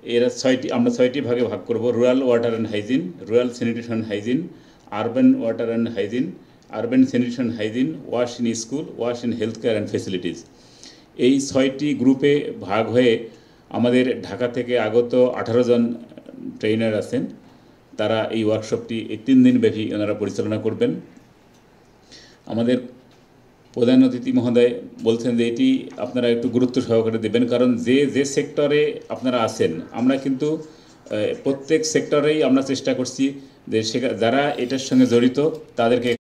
এরা আমরা ছয়টি ভাগে ভাগ করব। Rural water and hygiene, rural sanitation hygiene, urban water and hygiene, urban sanitation hygiene, wash in school, wash in health care and facilities. এই ছয়টি গ্রুপে ভাগ হয়ে আমাদের ঢাকা থেকে আগত 18 জন ট্রেনার আছেন, তারা এই ওয়ার্কশপটি এই 3 দিন ব্যাপী ওনারা পরিচালনা করবেন। আমাদের প্রধান অতিথি মহোদয় বলছেন যে এটি আপনারা একটু গুরুত্ব সহকারে দেবেন, কারণ যে সেক্টরে আপনারা আছেন, আমরা কিন্তু প্রত্যেক সেক্টরেই আমরা চেষ্টা করছি যে যারা এটার সঙ্গে জড়িত তাদেরকে